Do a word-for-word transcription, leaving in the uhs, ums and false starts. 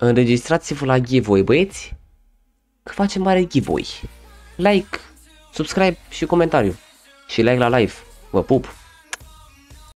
înregistrați-vă la giveaway, băieți, că facem mare giveaway. Like, subscribe și comentariu. Și like la live. Vă pup!